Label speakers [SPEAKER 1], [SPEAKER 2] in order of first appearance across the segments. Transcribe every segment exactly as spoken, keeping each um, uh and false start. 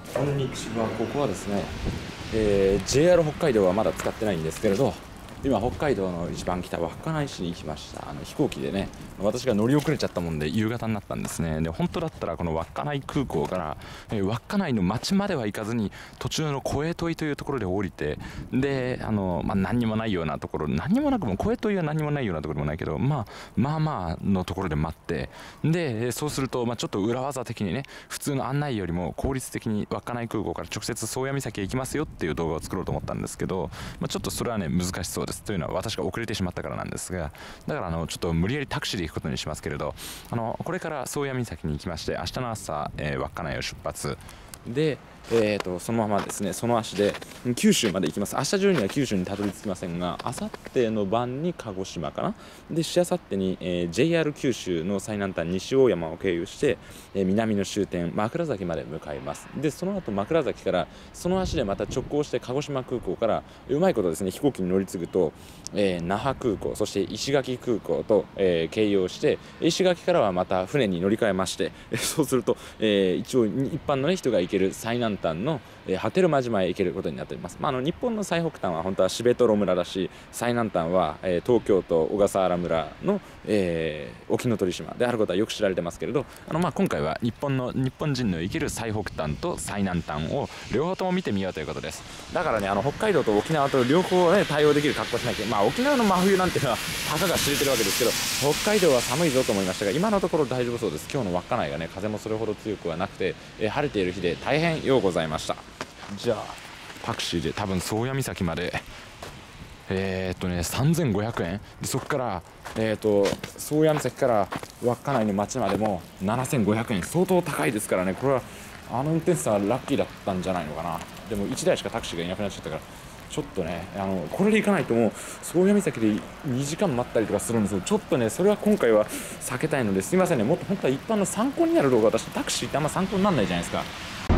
[SPEAKER 1] こんにちは。ここはですね、えー、ジェイアール 北海道はまだ使ってないんですけれど、今北海道の一番北稚内市に行きました。あの飛行機でね、私が乗り遅れちゃったもんで夕方になったんですね。で本当だったらこの稚内空港から、えー、稚内の町までは行かずに途中の小江戸井というところで降りて、であの、まあ、何にもないようなところ、何にもなくも小江戸井は何にもないようなところでもないけど、まあ、まあまあのところで待って、でそうすると、まあ、ちょっと裏技的にね、普通の案内よりも効率的に稚内空港から直接宗谷岬へ行きますよっていう動画を作ろうと思ったんですけど、まあ、ちょっとそれはね難しそうです。というのは私が遅れてしまったからなんですが、だからあのちょっと無理やりタクシーで行くことにしますけれど、あのこれから宗谷岬に行きまして、明日の朝、えー、稚内を出発で、えー、とそのままですね、その足で九州まで行きます。明日中には九州にたどり着きませんが、明後日の晩に鹿児島かな、でしあさってに、えー、ジェイアール 九州の最南端西大山を経由して、えー、南の終点枕崎まで向かいます。でその後枕崎からその足でまた直行して鹿児島空港からうまいことですね、飛行機に乗り継ぐと、えー、那覇空港、そして石垣空港と、えー、経由をして、石垣からはまた船に乗り換えまして、そうすると、えー、一応一般の、ね、人が行ける最南端の、えー、波照間島へ行けることになっております。まあ、あの日本の最北端は本当は標トロ村だし、最南端は、えー、東京都小笠原村の、えー、沖ノ鳥島であることはよく知られてますけれど、あの、まあ、今回は日本の日本人の行ける最北端と最南端を両方とも見てみようということです。だからね、あの北海道と沖縄と両方、ね、対応できる格好しなきゃ、まあ、沖縄の真冬なんていうのはたかが知れてるわけですけど、北海道は寒いぞと思いましたが、今のところ大丈夫そうです。今日の稚内がね、風もそれほど強くはなくて、えー、晴れている日で大変ようございました。じゃあタクシーで多分宗谷岬までえー、っとねさんぜんごひゃくえんで、そこからえー、っと宗谷岬から稚内の町までもななせんごひゃくえん、相当高いですからね。これはあの運転手さんはラッキーだったんじゃないのかな。でもいちだいしかタクシーがいなくなっちゃったから、ちょっとね、あのこれで行かないともう宗谷岬でにじかん待ったりとかするんですよ。ちょっとねそれは今回は避けたいのですいませんね。もっと本当は一般の参考になる動画、私タクシーってあんま参考にならないじゃないですか。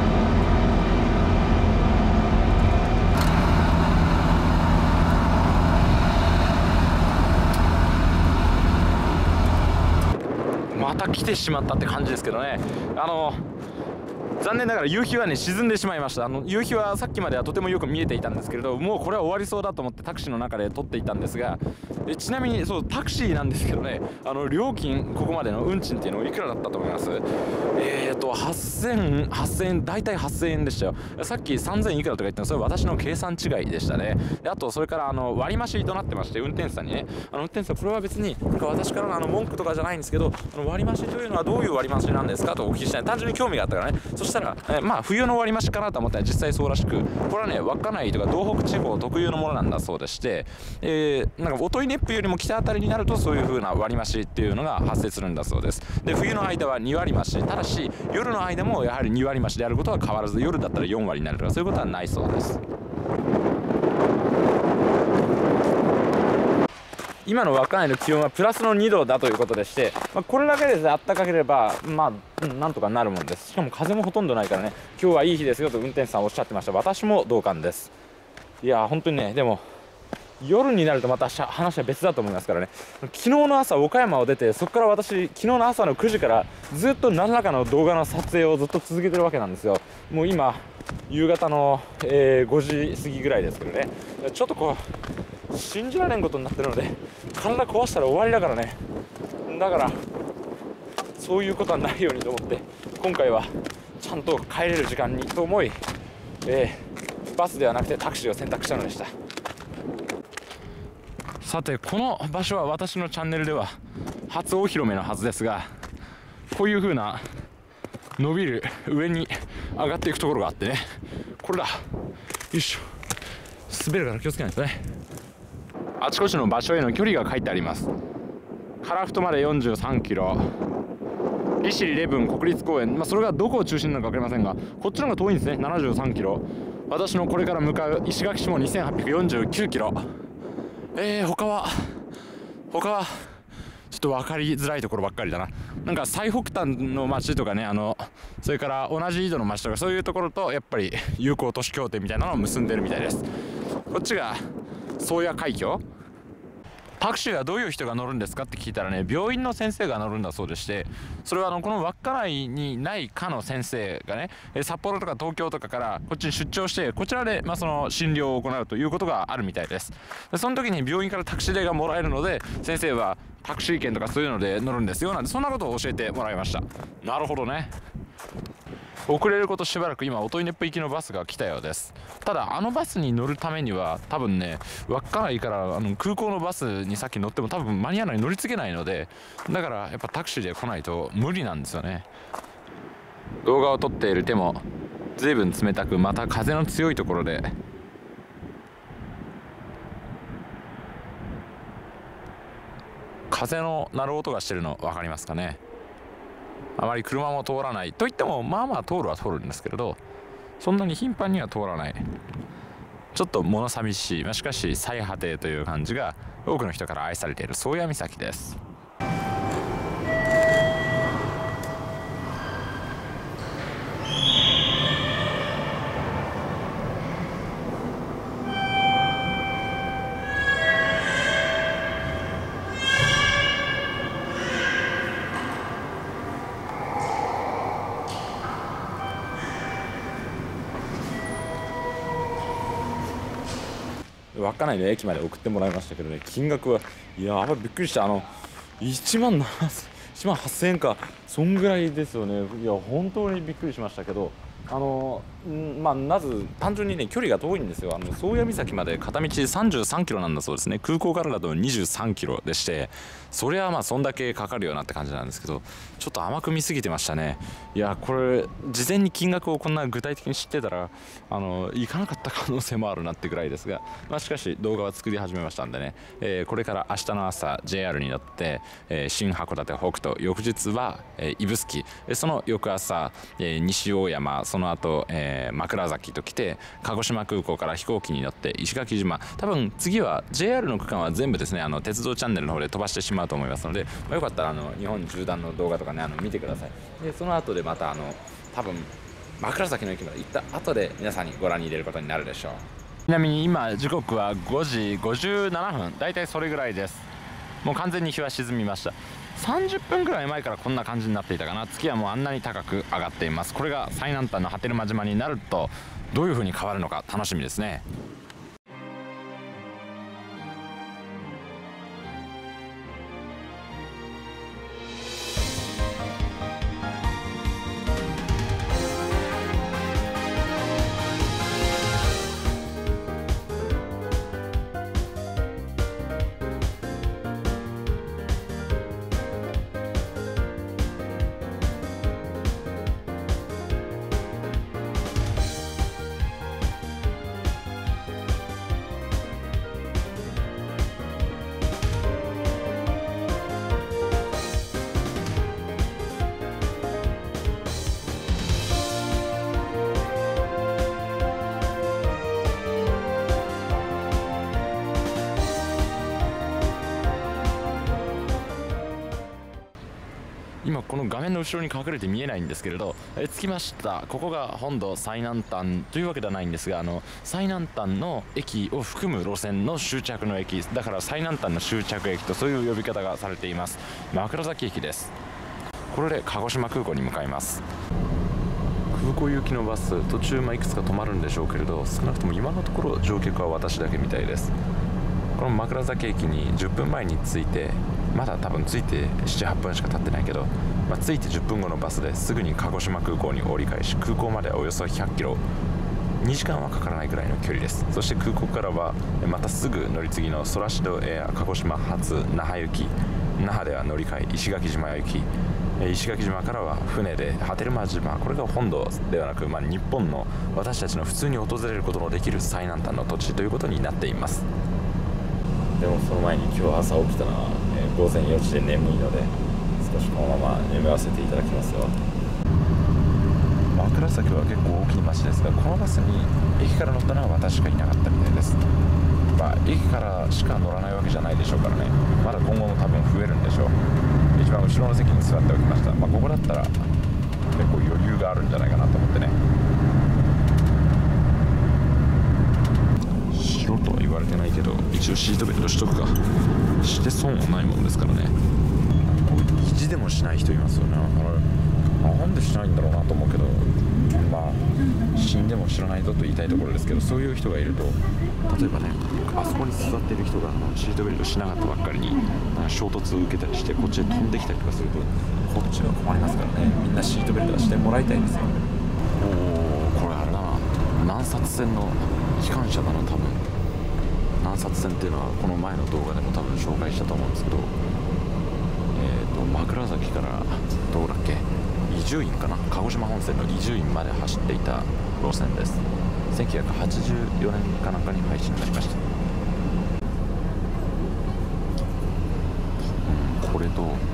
[SPEAKER 1] また来てしまったって感じですけどね。あの残念ながら夕日はね沈んでしまいました。あの夕日はさっきまではとてもよく見えていたんですけれど、もうこれは終わりそうだと思ってタクシーの中で撮っていたんですが、えちなみにそうタクシーなんですけどね、あの料金ここまでの運賃っていうのいくらだったと思います？えーとはっせんえん、大体はっせんえんでしたよ。さっきさんぜんいくらとか言ったのそれは私の計算違いでしたね。であとそれからあの割増となってまして、運転手さんにね、あの運転手さんこれは別になんか私からのあの文句とかじゃないんですけど、あの割増というのはどういう割増なんですかとお聞きしたい。単純に興味があったからね。そしたら、えまあ冬の割増かなと思ったら実際そうらしく、これはね稚内とか東北地方特有のものなんだそうでして、えー、なんか音威熱風よりも北あたりになるとそういう風な割増っていうのが発生するんだそうです。で冬の間はに割増、ただし夜の間もやはりに割増であることは変わらず、夜だったらよん割になるとかそういうことはないそうです。今の稚内の気温はプラスのにどだということでして、まあ、これだけであったかければまあなんとかなるもんです。しかも風もほとんどないからね、今日はいい日ですよと運転手さんおっしゃってました。私も同感です。いや本当にね、でも夜になるとまた話は別だと思いますからね。昨日の朝岡山を出て、そこから私昨日の朝のくじからずっと何らかの動画の撮影をずっと続けてるわけなんですよ。もう今夕方の、えー、ごじ過ぎぐらいですけどね、ちょっとこう信じられんことになってるので、体壊したら終わりだからね。だからそういうことはないようにと思って、今回はちゃんと帰れる時間にと思い、えー、バスではなくてタクシーを選択したのでした。さてこの場所は私のチャンネルでは初お披露目のはずですが、こういう風な伸びる上に上がっていくところがあってね、これだ、よいしょ、滑るから気をつけないとね。あちこちの場所への距離が書いてあります。樺太までよんじゅうさんキロ、利尻礼文国立公園、まあ、それがどこを中心なのか分かりませんが、こっちの方が遠いんですね。ななじゅうさんキロ、私のこれから向かう石垣市もにせんはっぴゃくよんじゅうきゅうキロ。えー、他は他はちょっと分かりづらいところばっかりだな。なんか最北端の町とかね、あのそれから同じ緯度の町とかそういうところとやっぱり友好都市協定みたいなのを結んでるみたいです。こっちが宗谷海峡タクシーはどういう人が乗るんですかって聞いたらね、病院の先生が乗るんだそうでして、それはあのこの稚内にない科の先生がね、札幌とか東京とかからこっちに出張して、こちらでまあその診療を行うということがあるみたいです。でその時に病院からタクシー代がもらえるので、先生はタクシー券とかそういうので乗るんですよなんて、そんなことを教えてもらいました。なるほどね。遅れることしばらく、今音威子府行きのバスが来たようです。ただあのバスに乗るためには多分ね、稚内からあの空港のバスにさっき乗っても多分間に合わない、乗り継げないので、だからやっぱタクシーで来ないと無理なんですよね。動画を撮っている手も随分冷たく、また風の強いところで風の鳴る音がしてるの分かりますかね。あまり車も通らないといっても、まあまあ通るは通るんですけれど、そんなに頻繁には通らない、ちょっと物寂しい、まあ、しかし最果てという感じが多くの人から愛されている宗谷岬です。稚内の駅まで送ってもらいましたけどね、金額はいやーびっくりした。あのいちまんななせんはっせんえんか、そんぐらいですよね。いや本当にびっくりしましたけど、あのんまあまず単純にね距離が遠いんですよ。あの宗谷岬まで片道さんじゅうさんキロなんだそうですね。空港からだとにじゅうさんキロでして、それはまあそんだけかかるよなって感じなんですけど、ちょっと甘く見すぎてましたね。いやこれ事前に金額をこんな具体的に知ってたらあの行かなかった可能性もあるなってぐらいですが、まあ、しかし動画は作り始めましたんでね、えー、これから明日の朝 ジェイアール に乗って、えー、新函館北斗、翌日は、えー、指宿、その翌朝、えー、西大山、その後、えー、枕崎と来て、鹿児島空港から飛行機に乗って石垣島、多分次は ジェイアール の区間は全部ですね、あの鉄道チャンネルの方で飛ばしてしまうと思いますので、まあ、よかったらあの日本縦断の動画とかね、あの見てください。でその後でまたあの多分枕崎の駅まで行った後で皆さんにご覧に入れることになるでしょう。ちなみに今時刻はごじごじゅうななふん、だいたいそれぐらいです。もう完全に日は沈みました。さんじゅっぷんぐらい前からこんな感じになっていたかな。月はもうあんなに高く上がっています。これが最南端の波照間島になるとどういう風に変わるのか楽しみですね。今この画面の後ろに隠れて見えないんですけれど、え着きました。ここが本土最南端というわけではないんですが、あの最南端の駅を含む路線の終着の駅だから、最南端の終着駅とそういう呼び方がされています。枕崎駅です。これで鹿児島空港に向かいます。空港行きのバス途中、まあ、いくつか止まるんでしょうけれど、少なくとも今のところ乗客は私だけみたいです。この枕崎駅にじゅっぷんまえに着いて、まだ多分着いてななはっぷんしか経ってないけど、まあ、着いてじゅっぷんごのバスですぐに鹿児島空港に折り返し、空港まではおよそひゃっキロ、にじかんはかからないぐらいの距離です。そして空港からはまたすぐ乗り継ぎのソラシドエア鹿児島発那覇行き、那覇では乗り換え石垣島行き、石垣島からは船で波照間島、これが本土ではなく、まあ、日本の私たちの普通に訪れることのできる最南端の土地ということになっています。でもその前に今日朝起きたのは、えー、ごぜんよじで眠いので、少しこのまま眠らせていただきますよ。枕崎は結構大きい町ですが、このバスに駅から乗ったのは私しかいなかったみたいです。まあ駅からしか乗らないわけじゃないでしょうからね、まだ今後も多分増えるんでしょう。一番後ろの席に座っておきました。まあ、ここだったら結構余裕があるんじゃないかなと思ってね。しろとは言われてないけど、一応シートベルトしとくか。 して損もないもんですからね。意地でもしない人いますよね。あれなんでしないんだろうなと思うけど、まあ死んでも知らないぞと言いたいところですけど、そういう人がいると、例えばね、あそこに座っている人がシートベルトしなかったばっかりになんか衝突を受けたりしてこっちへ飛んできたりとかすると、こっちは困りますからね。みんなシートベルトはしてもらいたいんですよ。おお、これあれだな、南薩線の機関車だな多分。南薩線っていうのはこの前の動画でも多分紹介したと思うんですけど、えーと枕崎からどこだっけ、伊集院かな、鹿児島本線の伊集院まで走っていた路線です。せんきゅうひゃくはちじゅうよねんかなんかに廃止になりました。うん、これとこ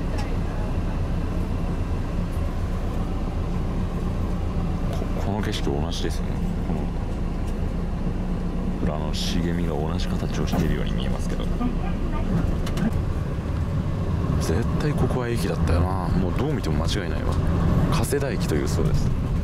[SPEAKER 1] この景色同じですよね。この裏の茂みが同じ形をしているように見えますけど、絶対ここは駅だったよな。もうどう見ても間違いないわ。加世田駅というそうです。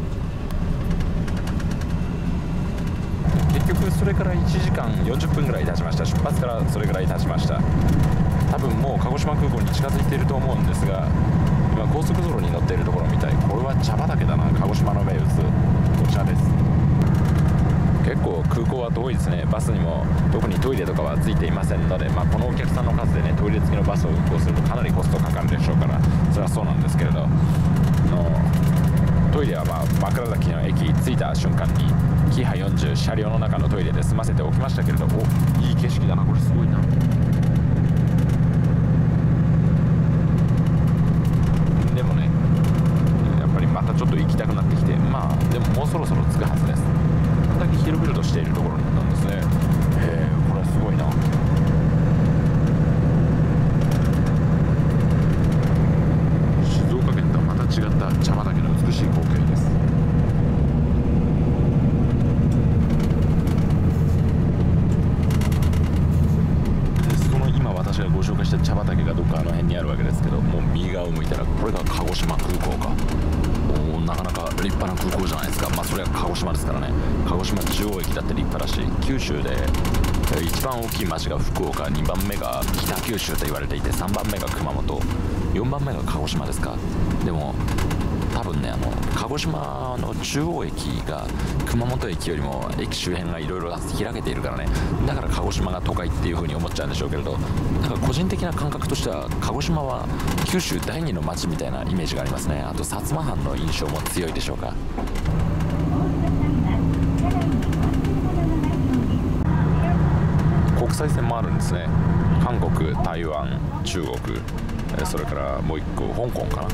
[SPEAKER 1] 結局それからいちじかんよんじゅっぷんぐらい経ちました。出発からそれぐらい経ちました。多分もう鹿児島空港に近づいていると思うんですが、今高速道路に乗っているところみたい。これは茶畑だな。鹿児島の名物お茶です。結構空港は遠いですね。バスにも特にトイレとかはついていませんので、まあ、このお客さんの数でね、トイレ付きのバスを運行するとかなりコストかかるでしょうから、それはそうなんですけれど、のトイレはまあ枕崎の駅着いた瞬間にキハよんじゅう車両の中のトイレで済ませておきましたけれど、お、いい景色だな、これすごいな。でもね、やっぱりまたちょっと行きたくなってきて、まあでももうそろそろ着くはずです。これだけ広々としているところなんですね。へえ、これはすごいな。静岡県とはまた違った茶畑の美しい光景です。でその今私がご紹介した茶畑がどっかあの辺にあるわけですけど、もう右側を向いたらこれが鹿児島空港か。おなかなか立派な空港じゃないですか。まあそれは鹿児島ですからね。鹿児島中央駅だって立派だし、九州で一番大きい町が福岡、にばんめが北九州と言われていて、さんばんめが熊本、よんばんめが鹿児島ですか。でも多分ね、あの鹿児島の中央駅が熊本駅よりも駅周辺がいろいろ開けているからね、だから鹿児島が都会っていう風に思っちゃうんでしょうけれど、だから個人的な感覚としては鹿児島は九州第二の町みたいなイメージがありますね。あと薩摩藩の印象も強いでしょうか。国際線もあるんですね。韓国、台湾、中国、それからもう一個香港かな。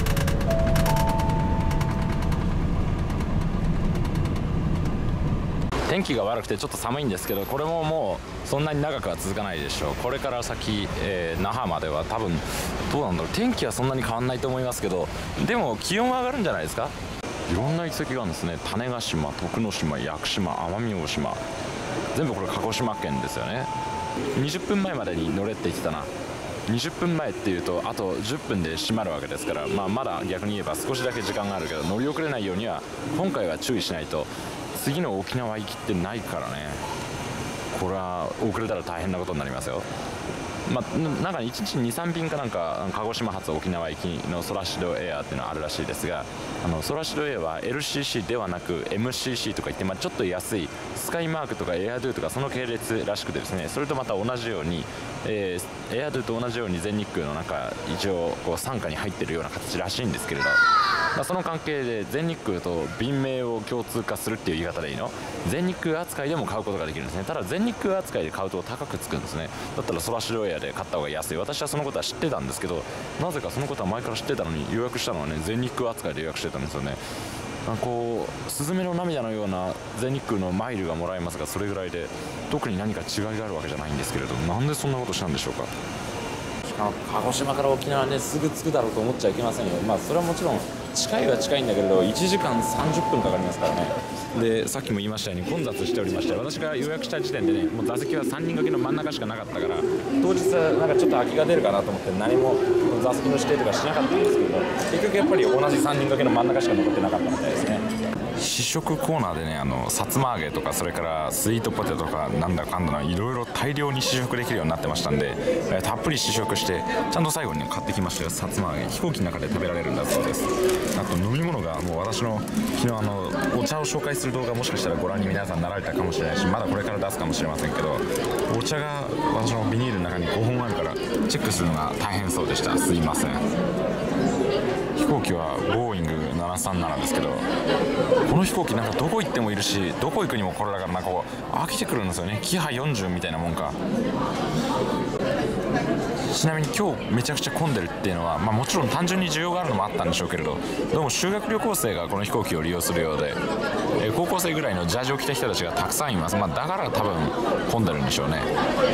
[SPEAKER 1] 天気が悪くてちょっと寒いんですけど、これももうそんなに長くは続かないでしょう。これから先、えー、那覇までは多分どうなんだろう。天気はそんなに変わらないと思いますけど、でも気温は上がるんじゃないですか。いろんな遺跡があるんですね。種子島、徳之島、屋久島、奄美大島、全部これ鹿児島県ですよね。にじゅっぷんまえまでに乗れって言ってたな。にじゅっぷんまえっていうとあとじゅっぷんで閉まるわけですから、まあ、まだ逆に言えば少しだけ時間があるけど、乗り遅れないようには今回は注意しないと。次の沖縄行きってないからね。これは遅れたら大変なことになりますよ。まあ、なんかいちにちに、さんびんかなんか鹿児島発沖縄行きのソラシドエアっていうのがあるらしいですが、あのソラシドエアは エルシーシー ではなく エムシーシー とか言って、まあ、ちょっと安いスカイマークとかエアドゥとかその系列らしくてですね、それとまた同じように、えー、エアドゥと同じように全日空のなんか一応こう傘下に入ってるような形らしいんですけれど、まあ、その関係で全日空と便名を共通化するっていう言い方でいいの。全日空扱いでも買うことができるんですね。ただ全日空扱いで買うと高くつくんですね。だったらソラシドエアで買った方が安い。私はそのことは知ってたんですけど、なぜかそのことは前から知ってたのに予約したのはね、全日空扱いで予約してたんですよね。こうスズメの涙のような全日空のマイルがもらえますが、それぐらいで特に何か違いがあるわけじゃないんですけれど、なんでそんなことしたんでしょうか。鹿児島から沖縄ね、すぐ着くだろうと思っちゃいけませんよ。まあそれはもちろん近いは近いんだけれど、いちじかんさんじゅっぷんかかりますからね。でさっきも言いましたように混雑しておりまして、私が予約した時点でね、もう座席はさんにん掛けの真ん中しかなかったから、当日なんかちょっと空きが出るかなと思って何も座席の指定とかしなかったんですけど、結局やっぱり同じさんにん掛けの真ん中しか残ってなかったみたいですね。 試食コーナーでね、あのさつま揚げとか、それからスイートポテトとかなんだかんだいろいろ大量に試食できるようになってましたんで、えー、たっぷり試食してちゃんと最後に、ね、買ってきましたよ。さつま揚げ飛行機の中で食べられるんだそうです。あと飲み物がもう私の昨日あのお茶を紹介する動画、もしかしたらご覧に皆さんなられたかもしれないし、まだこれから出すかもしれませんけど、お茶が私のビニールの中にごほんあるからチェックするのが大変そうでした。すいません。飛行機はボーイングななさんななですけど、この飛行機なんかどこ行ってもいるし、どこ行くにもこれだから、なんかこう飽きてくるんですよね。キハよんじゅうみたいなもんか。ちなみに今日めちゃくちゃ混んでるっていうのは、まあ、もちろん単純に需要があるのもあったんでしょうけれど、どうも修学旅行生がこの飛行機を利用するようで、えー、高校生ぐらいのジャージを着た人たちがたくさんいます。まあ、だから多分混んでるんでしょうね。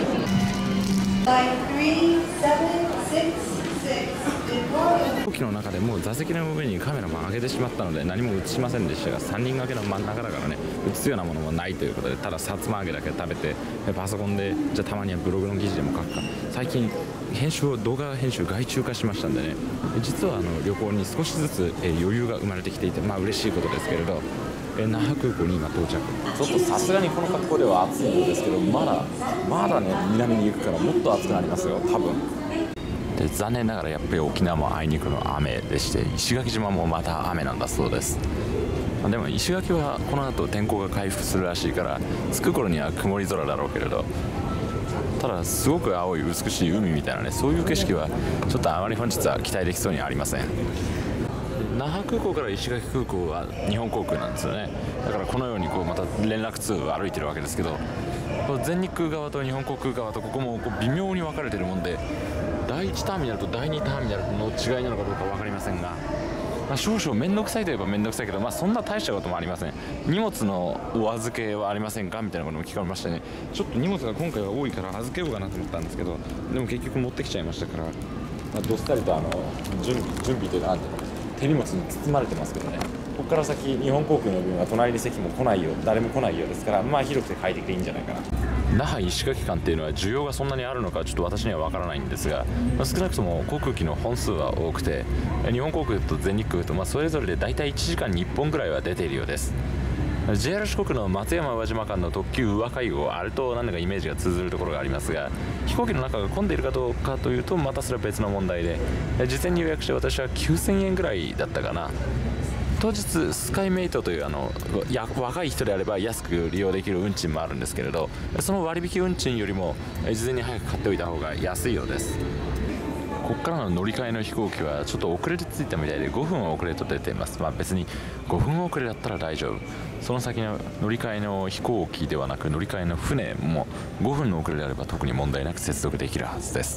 [SPEAKER 1] 飛行機の中でも座席の上にカメラも上げてしまったので何も映しませんでしたが、さんにん掛けの真ん中だからね、映すようなものもないということで、たださつま揚げだけ食べてパソコンで、じゃあたまにはブログの記事でも書くか。最近編集を動画編集外注化しましたんでね、実はあの旅行に少しずつ余裕が生まれてきていて、まあ嬉しいことですけれど、那覇空港に今到着。ちょっとさすがにこの格好では暑いんですけど、まだまだね南に行くからもっと暑くなりますよ多分。で残念ながらやっぱり沖縄もあいにくの雨でして、石垣島もまた雨なんだそうです。でも石垣はこの後天候が回復するらしいから、着く頃には曇り空だろうけれど、ただすごく青い美しい海みたいなね、そういう景色はちょっとあまり本日は期待できそうにありません。那覇空港から石垣空港は日本航空なんですよね。だからこのようにこうまた連絡通を歩いてるわけですけど、全日空側と日本航空側とここもこう微妙に分かれてるもんで、だいいちターミナルとだいにターミナルの違いなのかどうか分かりませんが、まあ、少々面倒くさいといえば面倒くさいけど、まあ、そんな大したこともありません。荷物のお預けはありませんかみたいなことも聞かれましてね、ちょっと荷物が今回は多いから預けようかなと思ったんですけど、でも結局持ってきちゃいましたから、まあ、どっさりとあの準備準備というかなんていうの、手荷物に包まれてますけどね、ここから先日本航空の便は隣に席も来ないよ、誰も来ないようですから、まあ広くて快適でいいんじゃないかな。那覇石垣間っていうのは需要がそんなにあるのかちょっと私には分からないんですが、まあ、少なくとも航空機の本数は多くて、日本航空と全日空とまあそれぞれでだいたいいちじかんにいっぽんぐらいは出ているようです。 ジェイアール 四国の松山宇和島間の特急宇和海号、あれと何だかイメージが通ずるところがありますが、飛行機の中が混んでいるかどうかというとまたそれは別の問題で、事前に予約して私はきゅうせんえんぐらいだったかな。当日スカイメイトというあのや若い人であれば安く利用できる運賃もあるんですけれど、その割引運賃よりも事前に早く買っておいた方が安いようです。ここからの乗り換えの飛行機はちょっと遅れて着いたみたいでごふん遅れと出ています。まあ別にごふん遅れだったら大丈夫。その先の乗り換えの飛行機ではなく乗り換えの船もごふんの遅れであれば特に問題なく接続できるはずです。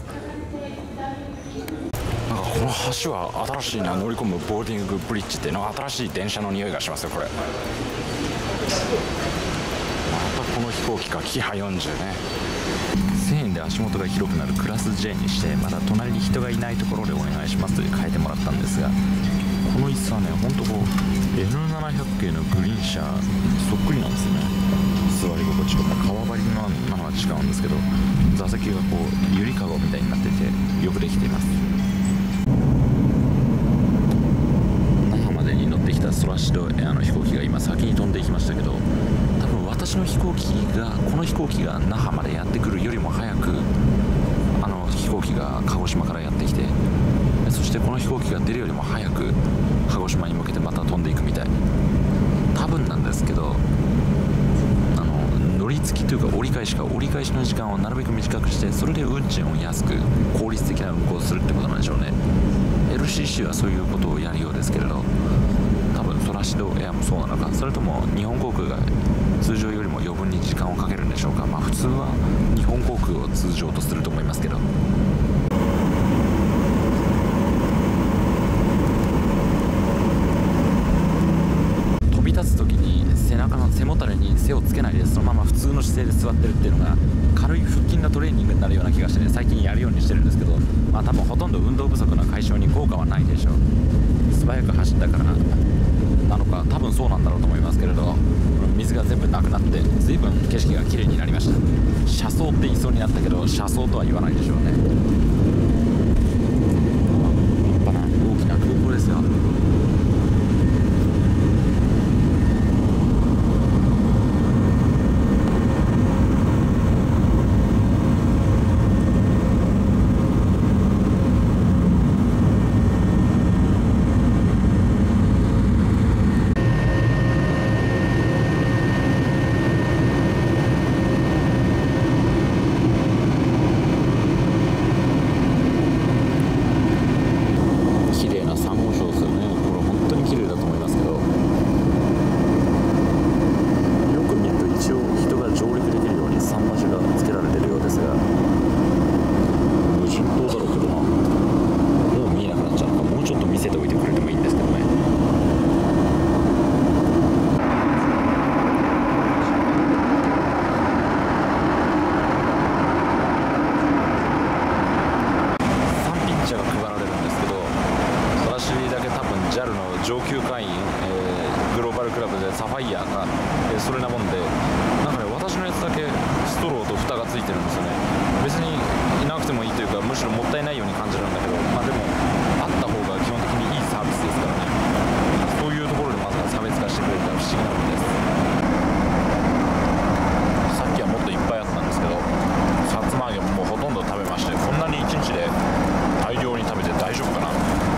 [SPEAKER 1] なんかこの橋は新しいな、乗り込むボーディングブリッジっていうのは新しい電車の匂いがしますよこれ。またこの飛行機か、キハよんじゅうね。せんえんで足元が広くなるクラス ジェイ にして、まだ隣に人がいないところでお願いしますと変えてもらったんですが、この椅子はねほんとこう エヌななひゃく 系のグリーン車そっくりなんですよね。座り心地とか革張りのなのは違うんですけど、座席がこうゆりかごみたいになっててよくできています。那覇までに乗ってきたソラシドエアの飛行機が今先に飛んでいきましたけど、多分私の飛行機がこの飛行機が那覇までやってくるよりも早くあの飛行機が鹿児島からやってきて、そしてこの飛行機が出るよりも早く鹿児島に向けてまた飛んでいくみたい。多分なんですけど、あの乗り継ぎというか折り返しか折り返しの時間をなるべく短くして、それで運賃を安く効率的な運行をするってことなんでしょうね。 エルシーシー はそういうことをやるようですけれど、多分ソラシドエアもそうなのか、それとも日本航空が通常よりも余分に時間をかけるんでしょうか。まあ普通は日本航空を通常とすると思いますけど。飛び立つ時に背中の背もたれに背をつけないでそのまま普通の姿勢で座ってるっていうのが軽い腹筋のトレーニングになるような気がしてね、最近やるようにしてるんですけど、まあ多分ほとんど運動不足の解消に効果はないでしょう。素早く走ったからなのか多分そうなんだろうと思いますけれど、水が全部なくなって随分景色が綺麗になりました。車窓って言いそうになったけど車窓とは言わないでしょうね。立派な大きな空港ですよ。 なもんで、なんかね私のやつだけストローと蓋がついてるんですよね。別にいなくてもいいというか、むしろもったいないように感じるんだけど、まあでもあった方が基本的にいいサービスですからね。そういうところでまずは差別化してくれたら不思議なもんです。さっきはもっといっぱいあったんですけど、さつま揚げももうほとんど食べまして、こんなにいちにちで大量に食べて大丈夫かな。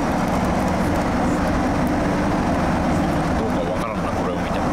[SPEAKER 1] どうかわからんな、これを見て。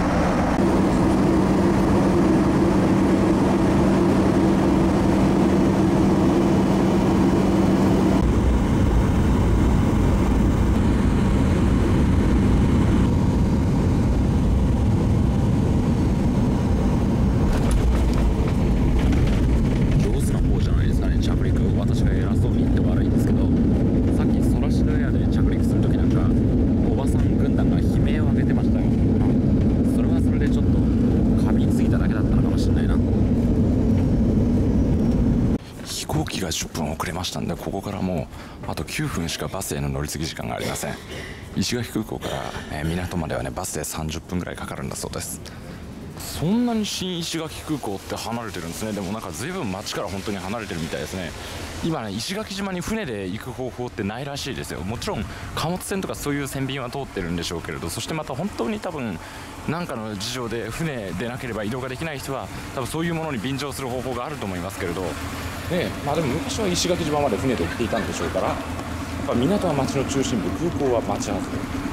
[SPEAKER 1] 飛行機がじゅっぷん遅れましたんで、ここからもうあときゅうふんしかバスへの乗り継ぎ時間がありません。石垣空港から、えー、港まではねバスでさんじゅっぷんぐらいかかるんだそうです。そんなに新石垣空港って離れてるんですね。でもなんか随分街から本当に離れてるみたいですね。今ね石垣島に船で行く方法ってないらしいですよ。もちろん貨物船とかそういう船便は通ってるんでしょうけれど、そしてまた本当に多分何かの事情で船でなければ移動ができない人は多分そういうものに便乗する方法があると思いますけれど、ねえ、まあでも昔は石垣島まで船で行っていたんでしょうから、やっぱ港は街の中心部、空港は街外れ。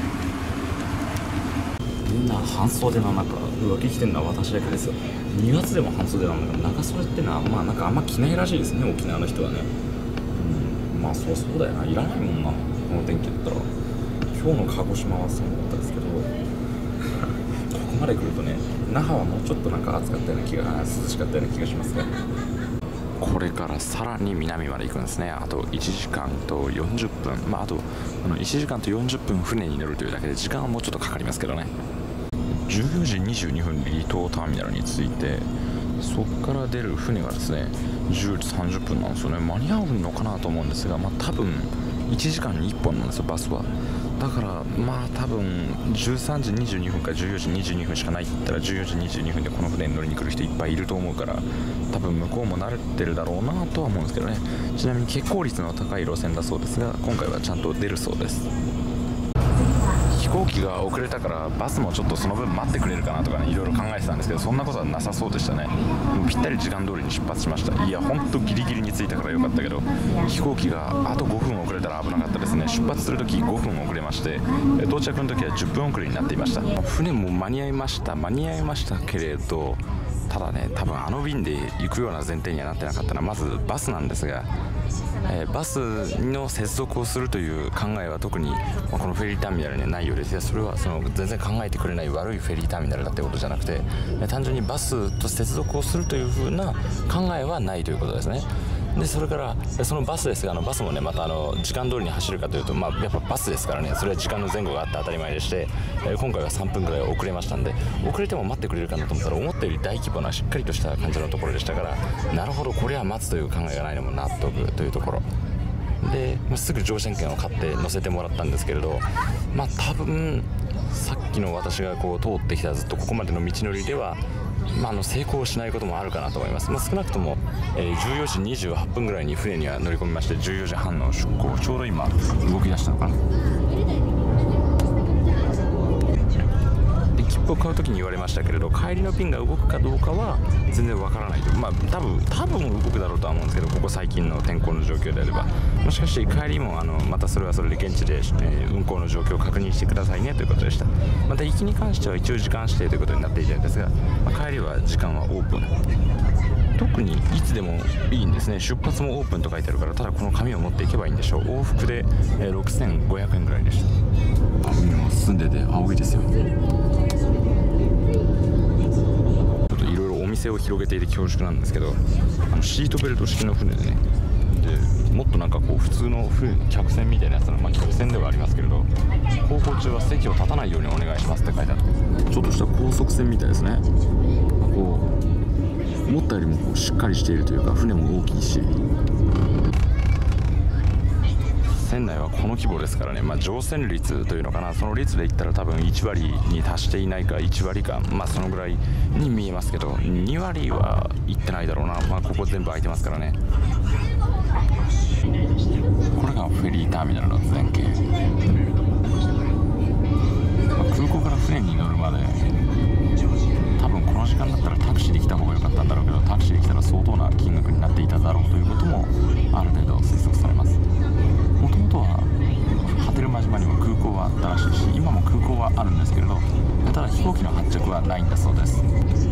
[SPEAKER 1] みんな半袖の中浮気着てるのは私だけですよ。にがつでも半袖なんだけど、長袖ってのはまあなんかあんま着ないらしいですね、沖縄の人はね。うん、まあそうそうだよな、いらないもんな、この天気だったら。今日の鹿児島は寒かったですけどここまで来るとね、那覇はもうちょっとなんか暑かったような気が涼しかったような気がしますね。これからさらに南まで行くんですね。あといちじかんとよんじゅっぷん、まああとあのいちじかんとよんじゅっぷん船に乗るというだけで時間はもうちょっとかかりますけどね。じゅうよじにじゅうにふん離島ターミナルに着いて、そこから出る船がですねじゅうよじさんじゅっぷんなんですよね。間に合うのかなと思うんですが、まあ多分いちじかんにいっぽんなんですよ、バスは。だからまあ多分じゅうさんじにじゅうにふんからじゅうよじにじゅうにふんしかないって言ったら、じゅうよじにじゅうにふんでこの船に乗りに来る人いっぱいいると思うから、多分向こうも慣れてるだろうなとは思うんですけどね。ちなみに欠航率の高い路線だそうですが、今回はちゃんと出るそうです。飛行機が遅れたからバスもちょっとその分待ってくれるかなとかね、いろいろ考えてたんですけど、そんなことはなさそうでしたね。もうぴったり時間通りに出発しました。いやほんとギリギリに着いたからよかったけど、飛行機があとごふん遅れたら危なかったですね。出発するときごふん遅れまして、到着の時はじゅっぷん遅れになっていました。船も間に合いました間に合いましたけれど、ただね多分あの便で行くような前提にはなってなかったのはまずバスなんですが、えー、バスの接続をするという考えは特に、まあ、このフェリーターミナルにはないようです。それはその全然考えてくれない悪いフェリーターミナルだってことじゃなくて、えー、単純にバスと接続をするというふうな考えはないということですね。でそれからそのバスですが、あのバスもねまたあの時間通りに走るかというと、まあ、やっぱバスですからね、それは時間の前後があって当たり前でして、えー、今回はさんぷんぐらい遅れましたんで、遅れても待ってくれるかなと思ったら思ったより大規模なしっかりとした感じのところでしたから、なるほどこれは待つという考えがないのも納得というところで、まあ、すぐ乗車券を買って乗せてもらったんですけれど、まあ多分さっきの私がこう通ってきたずっとここまでの道のりでは、まあ、あの成功しないこともあるかなと思います。まあ、少なくとも、えー、じゅうよじにじゅうはっぷんぐらいに船には乗り込みまして、じゅうよじはんの出港、ちょうど今動き出したのかな。で切符を買う時に言われましたけれど、帰りの便が動くかどうかは全然わからないと。まあ多分多分動くだろうとは思うんですけど、ここ最近の天候の状況であれば、まあ、しかし帰りもあのまたそれはそれで現地で、えー、運行の状況を確認してくださいねということでした。また行きに関しては一応時間指定ということになっていたんですが、まあ、帰りは時間はオープン、特にいつでもいいんですね。出発もオープンと書いてあるから、ただこの紙を持っていけばいいんでしょう。往復で、えー、ろくせんごひゃくえんぐらいでした。あ、海も澄んでて青いですよ。お店を広げていて恐縮なんですけど、あのシートベルト式の船でね、でもっとなんかこう普通の船客船みたいなやつの、まあ、客船ではありますけれど、航行中は席を立たないようにお願いしますって書いてある。ちょっとした高速船みたいですね。こう思ったよりもこうしっかりしているというか、船も大きいし、 船内はこの規模ですからね、まあ、乗船率というのかな、その率で言ったら多分いち割に達していないかいち割か、まあそのぐらいに見えますけど、に割はいってないだろうな。まあここ全部空いてますからね。これがフェリーターミナルの全景。まあ、空港から船に乗るまで多分この時間だったらタクシーで来た方が良かったんだろうけど、タクシーで来たら相当な金額になっていただろうということもある程度推測されます。もともとは波照間島にも空港はあったらしいし、今も空港はあるんですけれど、ただ飛行機の発着はないんだそうです。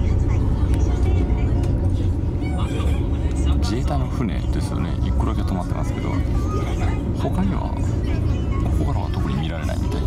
[SPEAKER 1] 自衛隊の船ですよね、いっこだけ止まってますけど、他にはここからは特に見られないみたい。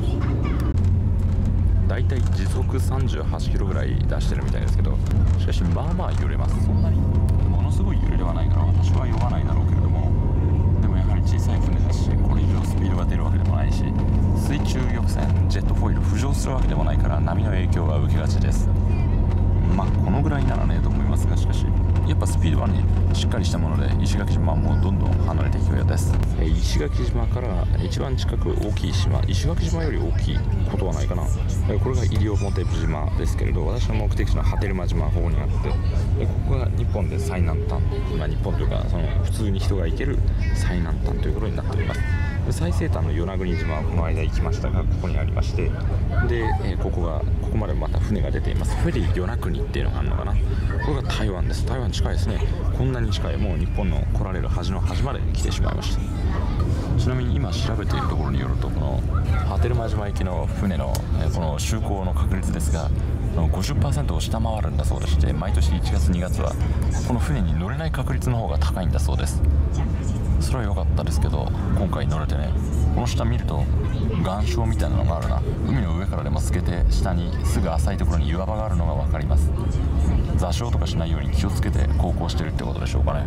[SPEAKER 1] だいたい時速さんじゅうはちキロぐらい出してるみたいですけど、しかしまあまあ揺れます。そんなにものすごい揺れではないから私は酔わないだろうけれども、でもやはり小さい船ですし、これ以上スピードが出るわけでもないし、水中翼船ジェットフォイル浮上するわけでもないから波の影響は受けがちです。まあこのぐらいならねと思いますが、しかしやっぱスピードはねしっかりしたもので、石垣島はもうどんどん離れていくようです。え石垣島から一番近く大きい島、石垣島より大きいことはないかな。えこれが西表島ですけれど、私の目的地の波照間島はここにあって、えここが日本で最南端、まあ、日本というかその普通に人が行ける最南端ということになっております。最西端の与那国島はこの間行きましたが、ここにありまして、で、えー、ここがここまでまた船が出ています。フェリー与那国っていうのがあるのかな。これが台湾です。台湾近いですね。こんなに近い。もう日本の来られる端の端まで来てしまいました。ちなみに今調べているところによると、この波照間島行きの船の、えー、この就航の確率ですが ごじゅっパーセント を下回るんだそうでして、毎年いちがつにがつはこの船に乗れない確率の方が高いんだそうです。それは良かったですけど、今回乗れてね、この下見ると岩礁みたいなのがあるな。海の上からでも透けて下にすぐ浅いところに岩場があるのが分かります。座礁とかしないように気をつけて航行してるってことでしょうかね。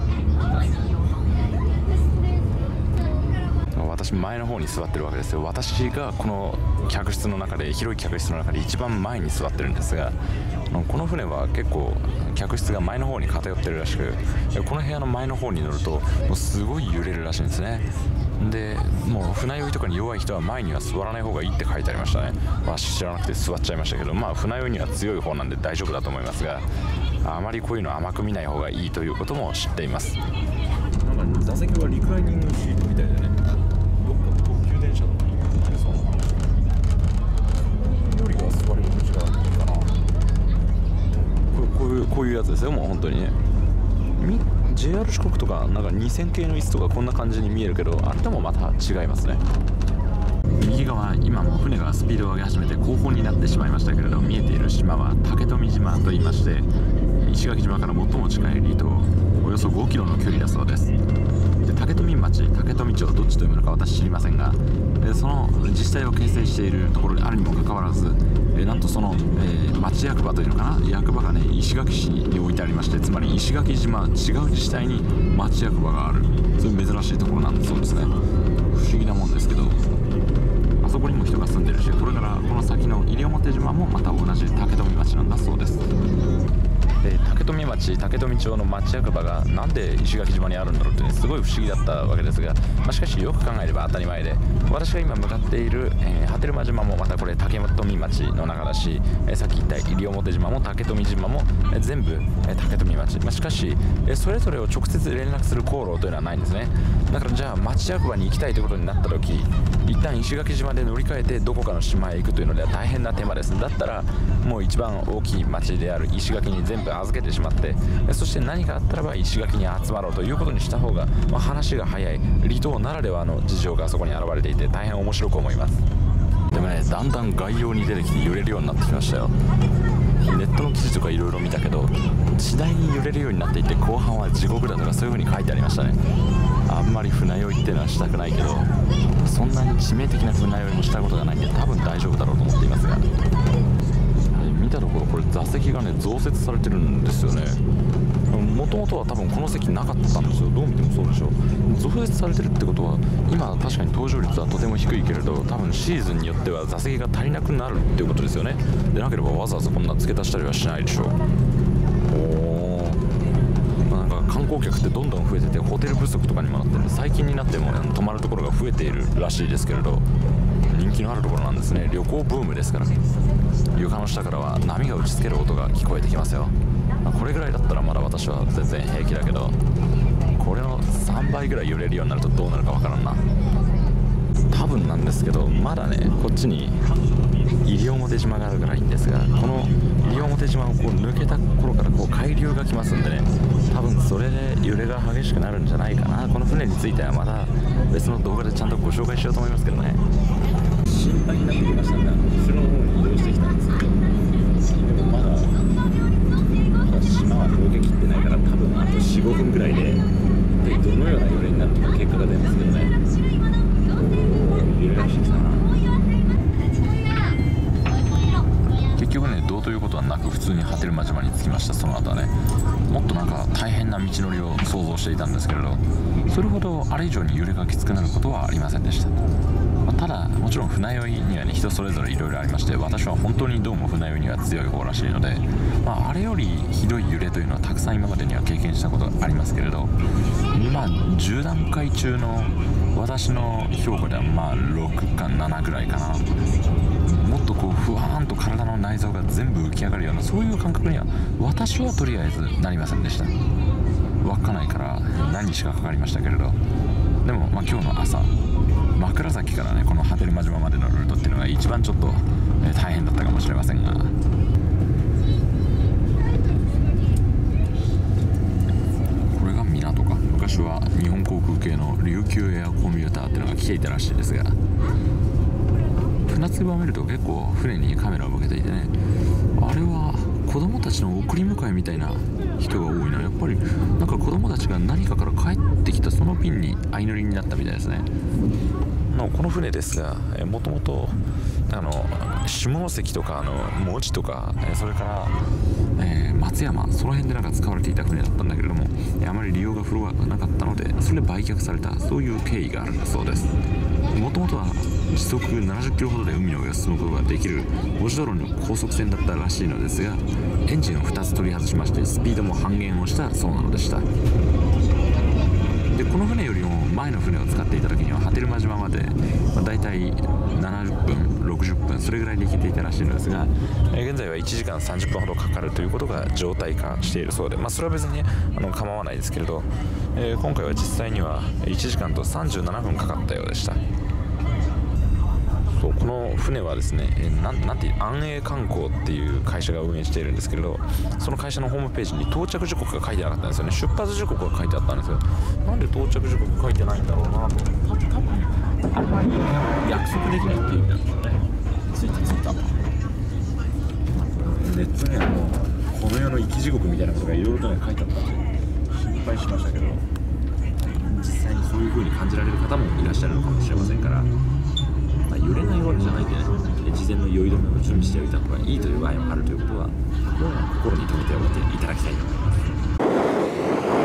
[SPEAKER 1] 私前の方に座ってるわけですよ。私がこの客室の中で、広い客室の中で一番前に座ってるんですが、この船は結構客室が前の方に偏ってるらしく、この部屋の前の方に乗るともうすごい揺れるらしいんですね。でもう船酔いとかに弱い人は前には座らない方がいいって書いてありましたね。私知らなくて座っちゃいましたけど、まあ船酔いには強い方なんで大丈夫だと思いますが、あまりこういうの甘く見ない方がいいということも知っています。なんか座席はリクライニングシートみたいでね、どっか特急電車とかにありそうな感じよりは座り心地がいいかな。こう、こういう、こういうやつですよ。もう本当にね、ジェイアール 四国とかなんかにせん系の椅子とかこんな感じに見えるけど、あれともまた違いますね。右側、今も船がスピードを上げ始めて後方になってしまいましたけれど、見えている島は竹富島といいまして、石垣島から最も近い離島、およそごキロの距離だそうです。で竹富町、竹富町、どっちというのか私知りませんが、でその自治体を形成しているところであるにもかかわらず、えなんとその、えー、町役場というのかな、役場がね石垣市に置いてありまして、つまり石垣島、違う自治体に町役場がある、そういう珍しいところなんだそうですね。不思議なもんですけど、あそこにも人が住んでるし、これからこの先の西表島もまた同じ竹富町なんだそうです。で竹富町、竹富町の町役場がなんで石垣島にあるんだろうって、ね、すごい不思議だったわけですが、まあ、しかしよく考えれば当たり前で、私が今向かっている、えー、波照間島もまたこれ竹富町の中だし、えー、さっき言った西表島も竹富島も、えー、全部、えー、竹富町、まあ、しかし、えー、それぞれを直接連絡する航路というのはないんですね。だからじゃあ町役場に行きたいということになった時、一旦石垣島で乗り換えてどこかの島へ行くというのでは大変な手間です。だったらもう一番大きい町である石垣に全部預けてしまって、そして何かあったらば石垣に集まろうということにした方が、まあ、話が早い、離島ならではの事情がそこに現れていて大変面白く思います。でもね、だんだん概要に出てきて揺れるようになってきましたよ。ネットの記事とかいろいろ見たけど、次第に揺れるようになっていて、後半は地獄だとかそういう風に書いてありましたね。あんまり船酔いっていうのはしたくないけど、そんなに致命的な船酔いもしたことがないんで多分大丈夫だろうと思っていますが、見たところこれ座席がね増設されてるんですよね。もともとは多分この席なかったんですよ。どう見てもそうでしょ。増設されてるってことは、今は確かに搭乗率はとても低いけれど、多分シーズンによっては座席が足りなくなるっていうことですよね。でなければわざわざこんな付け足したりはしないでしょう。おー、なんか観光客ってどんどん増えてて、ホテル不足とかにもなってる。最近になっても泊まるところが増えているらしいですけれど、人気のあるところなんですね。旅行ブームですから。床の下からは波が打ちつける音が聞こえてきますよ。まあ、これぐらいだったらまだ私は全然平気だけど、これのさんばいぐらい揺れるようになるとどうなるかわからんな。多分なんですけど、まだねこっちに西表島があるからいいんですが、この西表島をこう抜けた頃からこう海流が来ますんでね、多分それで揺れが激しくなるんじゃないかな。この船についてはまた別の動画でちゃんとご紹介しようと思いますけどね。心配になってきましたんで、後ろの方に移動してきたんですけど、でもまだまだ島は抜けきってないから、多分あとよん、ごふんぐらいででどのような揺れになるのか結果が出ますけどね。揺れがしてきたな。結局ね、どうということはなく普通に波照間島に着きました。その後はね、もっとなんか大変な道のりを想像していたんですけれど、それほどあれ以上に揺れがきつくなることはありませんでした。まあ、ただもちろん船酔いにはね人それぞれいろいろありまして、私は本当にどうも船酔いには強い方らしいので、まあ、あれよりひどい揺れというのはたくさん今までには経験したことがありますけれど、今じゅう段階中の私の評価ではまあろくかななぐらいかな。もっとこうふわーんと体の内臓が全部浮き上がるような、そういう感覚には私はとりあえずなりませんでした。稚内から何日かかかりましたけれど、でもまあ今日の朝枕崎からねこの波照間島までのルートっていうのが一番ちょっと、えー、大変だったかもしれませんが、これが港か。昔は日本航空系の琉球エアコミューターっていうのが来ていたらしいですが、船着き場を見ると結構船にカメラを向けていてね、あれは子供たちの送り迎えみたいな人が多いな。やっぱりなんか子供たちが何かから帰ってきたその便に相乗りになったみたいですね。のこの船ですが、もともとあの下関とかあの門司とか、それから、えー、松山、その辺でなんか使われていた船だったんだけれども、あまり利用がフロアがなかったのでそれで売却された、そういう経緯があるんだそうです。もともとは時速ななじゅっキロほどで海の上を進むことができる文字通りの高速船だったらしいのですが、エンジンをふたつ取り外しましてスピードも半減をしたそうなのでした。でこの船よりも前の船を使っていた時には波照間島まで、まあ、大体ななじゅっぷんろくじゅっぷんそれぐらいで行けていたらしいのですが、えー、現在はいちじかんさんじゅっぷんほどかかるということが常態化しているそうで、まあ、それは別に、ね、あの構わないですけれど、えー、今回は実際にはいちじかんとさんじゅうななふんかかったようでした。そうこの船はですね、えー、なんなんていう安永観光っていう会社が運営しているんですけれど、その会社のホームページに到着時刻が書いてなかったんですよね。出発時刻が書いてあったんですよ。なんで到着時刻書いてないんだろうなと。多分あんまり約束できないっていう意味なんですよね。ついたついた。ネットにはもうこの世の生き地獄みたいなことがいろいろとね書いてあったんで心配しましたけど、実際にそういう風に感じられる方もいらっしゃるのかもしれませんから。まあ、揺れないわけじゃないんでね、事前の酔い止めを準備しておいた方がいいという場合もあるということは心に留めておいていただきたいと思います。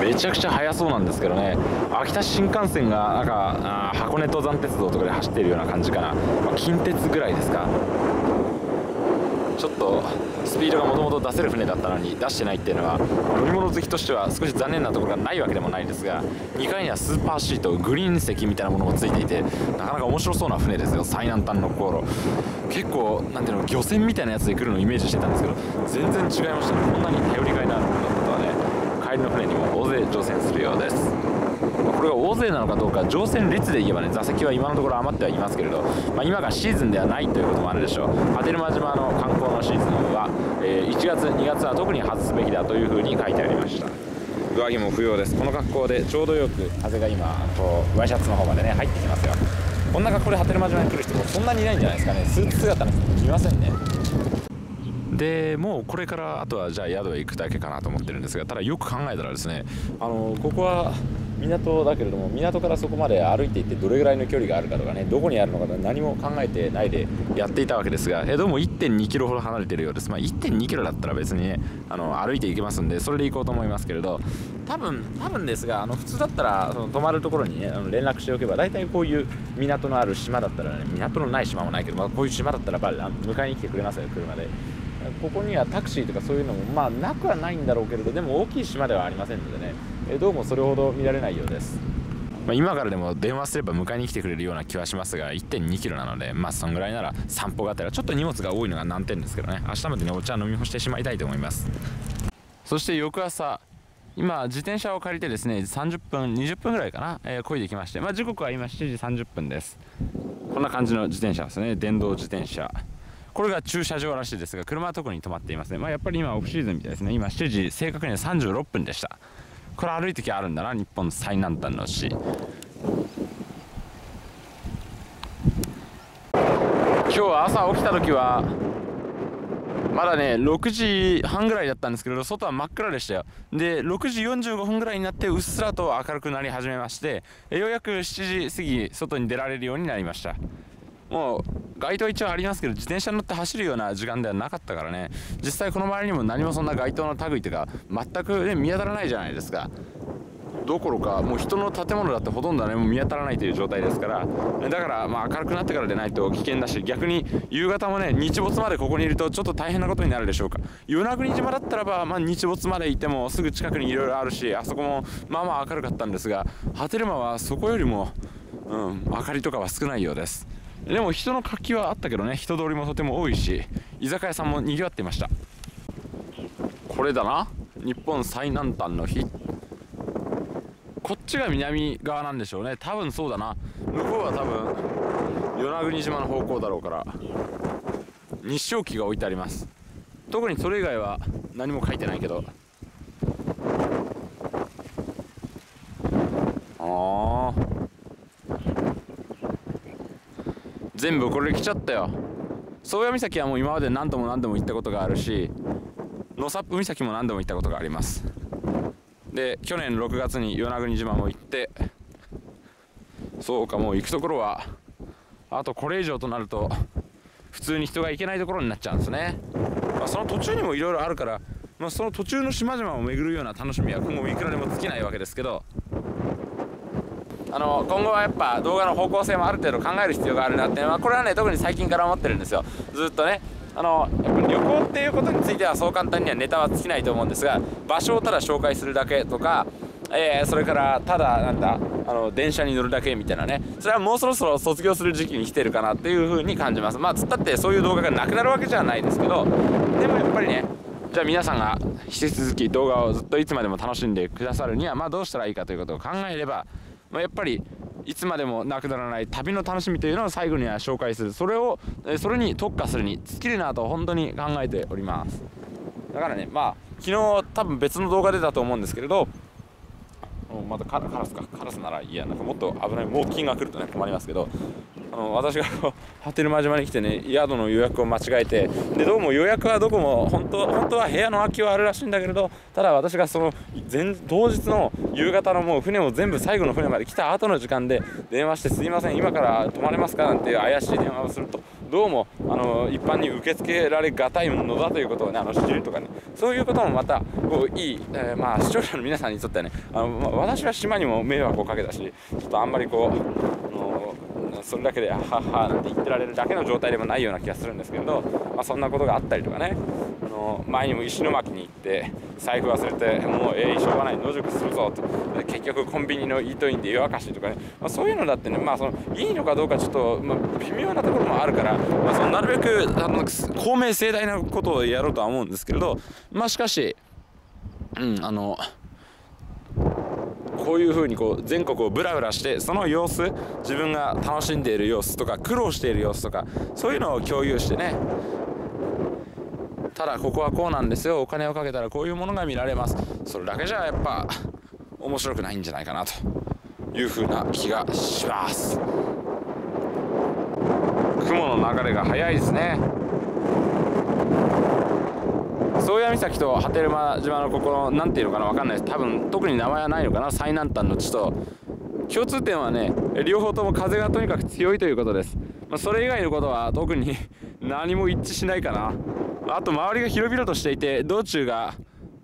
[SPEAKER 1] めちゃくちゃ速そうなんですけどね、秋田新幹線がなんかあ箱根登山鉄道とかで走っているような感じかな、まあ、近鉄ぐらいですか。ちょっとスピードがもともと出せる船だったのに出してないっていうのは乗り物好きとしては少し残念なところがないわけでもないんですが、にかいにはスーパーシート、グリーン席みたいなものもついていて、なかなか面白そうな船ですよ。最南端の航路、結構なんていうの漁船みたいなやつで来るのをイメージしてたんですけど、全然違いましたね。こんなに頼りがいのあるものだったとはね。帰りの船にも大勢乗船するようです。これが大勢なのかどうか、乗船率で言えばね座席は今のところ余ってはいますけれど、まあ、今がシーズンではないということもあるでしょう。波照間島の観光のシーズンは、えー、いちがつにがつは特に外すべきだというふうに書いてありました。上着も不要です。この格好でちょうどよく風が今こうワイシャツの方までね入ってきますよ。こんな格好で波照間島に来る人もそんなにいないんじゃないですかね。スーツ姿の人もいませんね。でもうこれからあとはじゃあ宿へ行くだけかなと思ってるんですが、ただよく考えたらですね、あのここは港だけれども、港からそこまで歩いていってどれぐらいの距離があるかとかね、どこにあるのか何も考えてないでやっていたわけですが、えどうも いってんにキロほど離れているようです。まあ、いってんにキロだったら別にねあの歩いていけますんで、それで行こうと思いますけれど、多分多分ですが、あの普通だったらその泊まるところにねあの連絡しておけば、大体こういう港のある島だったらね、港のない島もないけど、まあ、こういう島だったらば迎えに来てくれますよ、車で。 ここにはタクシーとかそういうのもまあなくはないんだろうけれど、でも大きい島ではありませんのでね、えどうもそれほど見られないようです。まあ、今からでも電話すれば迎えに来てくれるような気はしますが いってんにキロなので、まあそんぐらいなら散歩がてらちょっと荷物が多いのが難点ですけどね、明日までにお茶飲み干してしまいたいと思います。そして翌朝、今自転車を借りてですねさんじゅっぷんにじゅっぷんぐらいかな、えー、漕いできまして、まあ、時刻は今しちじさんじゅっぷんです。こんな感じの自転車ですね、電動自転車。これが駐車場らしいですが、車は特に止まっていますね。まあ、やっぱり今オフシーズンみたいですね。今しちじ正確にはさんじゅうろっぷんでした。これ歩いてきゃあるんだな、日本最南端の市。今日は朝起きた時はまだねろくじはんぐらいだったんですけど、外は真っ暗でしたよ。でろくじよんじゅうごふんぐらいになってうっすらと明るくなり始めまして、ようやくしちじ過ぎ外に出られるようになりました。もう街灯一応ありますけど、自転車に乗って走るような時間ではなかったからね、実際この周りにも何もそんな街灯の類というか全く、ね、見当たらないじゃないですか。どころかもう人の建物だってほとんどねもう見当たらないという状態ですから、だからまあ明るくなってからでないと危険だし、逆に夕方もね日没までここにいるとちょっと大変なことになるでしょうか。与那国島だったらば、まあ、日没までいてもすぐ近くにいろいろあるし、あそこもまあまあ明るかったんですが、波照間はそこよりも、うん、明かりとかは少ないようです。でも人の活気はあったけどね、人通りもとても多いし、居酒屋さんもにぎわっていました。これだな、日本最南端の日。こっちが南側なんでしょうね、多分そうだな。向こうは多分与那国島の方向だろうから、日照旗が置いてあります。特にそれ以外は何も書いてないけど、ああ全部これで来ちゃったよ。宗谷岬はもう今まで何度も何度も行ったことがあるし、納沙布岬も何度も行ったことがあります。で去年ろくがつに与那国島も行って、そうかもう行くところはあとこれ以上となると普通に人が行けないところになっちゃうんですね。まあ、その途中にもいろいろあるから、まあ、その途中の島々を巡るような楽しみは今後もいくらでも尽きないわけですけど、あの今後はやっぱ動画の方向性もある程度考える必要があるなっていうのは、これはね特に最近から思ってるんですよ。ずっとねあのやっぱ旅行っていうことについてはそう簡単にはネタは尽きないと思うんですが、場所をただ紹介するだけとか、えー、それからただなんだあの電車に乗るだけみたいなね、それはもうそろそろ卒業する時期に来てるかなっていう風に感じます。まあつったってそういう動画がなくなるわけじゃないですけど、でもやっぱりね、じゃあ皆さんが引き続き動画をずっといつまでも楽しんでくださるには、まあどうしたらいいかということを考えれば、まあ、やっぱりいつまでもなくならない旅の楽しみというのを最後には紹介する、それをそれに特化するに尽きるなと本当に考えております。だからね、まあ昨日多分別の動画出たと思うんですけれど、またカラスかカラスならいいや、なんかもっと危ない猛禽が来るとね困りますけど、あの私が波照間島に来てね宿の予約を間違えて、でどうも予約はどこも本当本当は部屋の空きはあるらしいんだけれど、ただ私がその前当日の夕方のもう船を全部最後の船まで来た後の時間で電話して、すいません今から泊まれますかなんていう怪しい電話をすると、どうもあの一般に受け付けられがたいのだということをね、あの知るとかね、そういうこともまたこういい、えー、まあ視聴者の皆さんにとってはね、あの、まあ、私は島にも迷惑をかけたし、ちょっとあんまりこう、あのそれだけで「はっは」なんて言ってられるだけの状態でもないような気がするんですけれど、まあ、そんなことがあったりとかね、あの前にも石巻に行って財布忘れてもうええー、しょうがない野宿するぞと、結局コンビニのイートインで夜明かしとかね、まあ、そういうのだってね、まあそのいいのかどうかちょっと、まあ、微妙なところもあるから、まあ、そのなるべくあの公明正大なことをやろうとは思うんですけれど、まあしかしうんあのこういう風にこう全国をブラブラして、その様子、自分が楽しんでいる様子とか苦労している様子とか、そういうのを共有してね、ただここはこうなんですよ、お金をかけたらこういうものが見られます、それだけじゃやっぱ面白くないんじゃないかなという風な気がします。雲の流れが速いですね。宗谷岬と波照間島のここのなんていうのかな分かんないです。多分特に名前はないのかな。最南端の地と共通点はね、両方とも風がとにかく強いということです。まあ、それ以外のことは特に何も一致しないかな。あと周りが広々としていて、道中が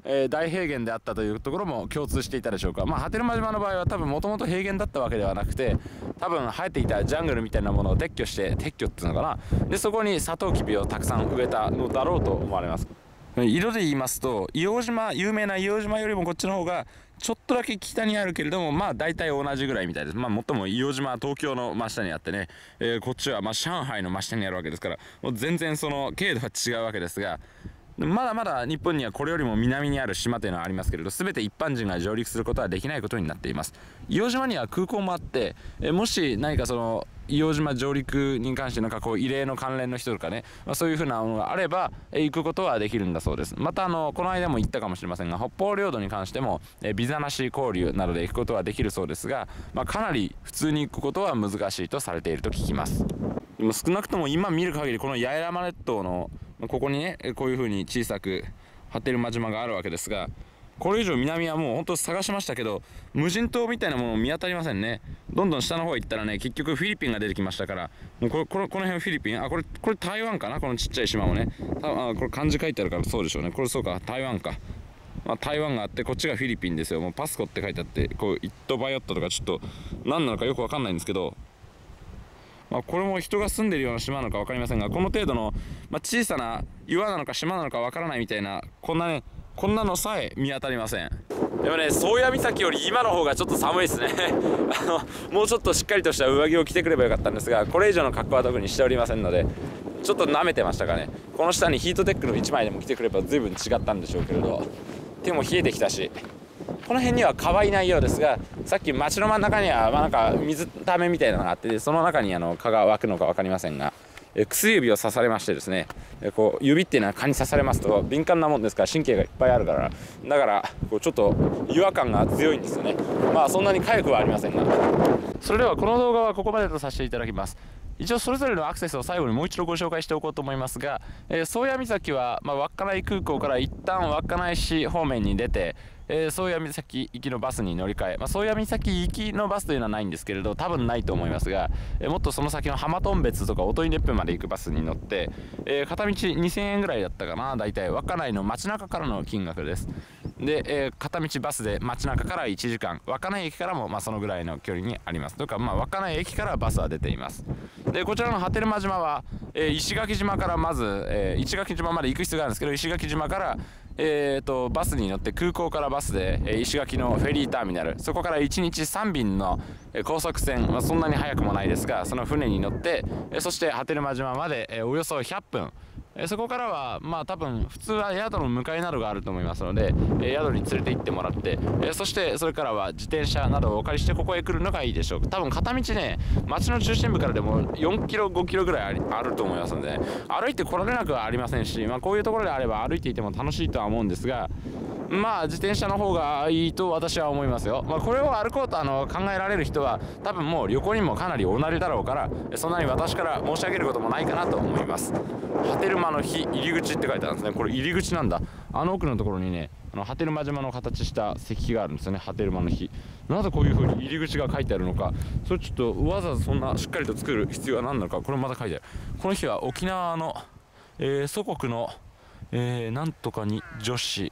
[SPEAKER 1] えー、大平原であったというところも共通していたでしょうか。まあ波照間島の場合は多分もともと平原だったわけではなくて、多分生えていたジャングルみたいなものを撤去して撤去っていうのかな、でそこにサトウキビをたくさん植えたのだろうと思われます。色で言いますと硫黄島、有名な硫黄島よりもこっちの方がちょっとだけ北にあるけれども、まあ大体同じぐらいみたいです。まあもっとも硫黄島は東京の真下にあってね、えー、こっちはまあ上海の真下にあるわけですから、もう全然その経度は違うわけですが、まだまだ日本にはこれよりも南にある島というのはありますけれど、全て一般人が上陸することはできないことになっています。硫黄島には空港もあって、えもし何かその硫黄島上陸に関してなんかこう異例の関連の人とかね、まあ、そういうふうなものがあれば、え行くことはできるんだそうです。またあのこの間も言ったかもしれませんが、北方領土に関しても、えビザなし交流などで行くことはできるそうですが、まあ、かなり普通に行くことは難しいとされていると聞きます。でも少なくとも今見る限りこの八重山列島のここにね、こういうふうに小さく波照間島があるわけですが、これ以上南はもう本当探しましたけど無人島みたいなもの見当たりませんね。どんどん下の方行ったらね、結局フィリピンが出てきましたから、もうこれこれこの辺フィリピン、あこれこれ台湾かな、このちっちゃい島もね、あこれ漢字書いてあるからそうでしょうね。これそうか、台湾か。まあ、台湾があってこっちがフィリピンですよ。もうパスコって書いてあって、こうイットバヨットとかちょっと何なのかよくわかんないんですけど、まあ、これも人が住んでるような島なのか分かりませんが、この程度の、まあ、小さな岩なのか島なのか分からないみたいな、こんなねこんなのさえ見当たりません。でもね、宗谷岬より今の方がちょっと寒いですねあのもうちょっとしっかりとした上着を着てくればよかったんですが、これ以上の格好は特にしておりませんので、ちょっと舐めてましたかね。この下にヒートテックのいちまいでも着てくれば随分違ったんでしょうけれど、手も冷えてきたし、この辺には蚊はいないようですが、さっき町の真ん中にはまあなんか水ためみたいなのがあって、その中にあの蚊が湧くのか分かりませんが、え薬指を刺されましてですね、えこう指っていうのは蚊に刺されますと敏感なもんですから、神経がいっぱいあるから、だからこうちょっと違和感が強いんですよね。まあそんなに痒くはありませんが、それではこの動画はここまでとさせていただきます。一応それぞれのアクセスを最後にもう一度ご紹介しておこうと思いますが、えー、宗谷岬は、まあ、稚内空港から一旦稚内市方面に出て、えー、宗谷岬行きのバスに乗り換え、まあ、宗谷岬行きのバスというのはないんですけれど、多分ないと思いますが、えー、もっとその先の浜頓別とか音威子府まで行くバスに乗って、えー、片道にせんえんぐらいだったかな、大体稚内の街中からの金額です。で、えー、片道バスで街中からいちじかん、稚内駅からもまあそのぐらいの距離にあります。というか、まあ、稚内駅からバスは出ています。でこちらの波照間島は、えー、石垣島からまず、えー、石垣島まで行く必要があるんですけど、石垣島から、えー、とバスに乗って、空港からバスで、えー、石垣のフェリーターミナル、そこからいちにちさんびんの、えー、高速船、まあ、そんなに速くもないですが、その船に乗って、えー、そして波照間島まで、えー、およそひゃっぷん、えー、そこからはまあ多分普通は宿の向かいなどがあると思いますので、えー、宿に連れて行ってもらって、えー、そしてそれからは自転車などをお借りしてここへ来るのがいいでしょう。多分片道ね、街の中心部からでもよんキロごキロぐらいありあると思いますので、歩いて来られなくはありませんし、まあ、こういうところであれば歩いていても楽しいとは思うんですが、まあ自転車の方がいいと私は思いますよ。まあ、これを歩こうとあの考えられる人は多分もう旅行にもかなりお慣れだろうから、そんなに私から申し上げることもないかなと思います。波照間の日入り口って書いてあるんですね。これ入り口なんだ。あの奥のところにね、あの波照間島の形した石碑があるんですよね。波照間の日、なぜこういう風に入り口が書いてあるのか、それちょっとわざわざそんなしっかりと作る必要は何なのか、これまた書いてある。この日は沖縄の、えー、祖国の、えー、なんとかに女子、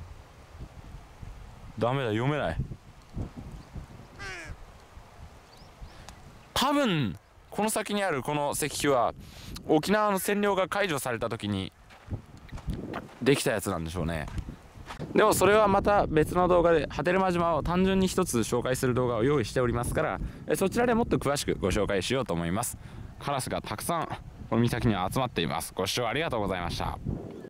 [SPEAKER 1] ダメだ、読めない。多分この先にあるこの石碑は沖縄の占領が解除された時にできたやつなんでしょうね。でもそれはまた別の動画で波照間島を単純に一つ紹介する動画を用意しておりますから、そちらでもっと詳しくご紹介しようと思います。カラスがたくさんこの岬には集まっています。ご視聴ありがとうございました。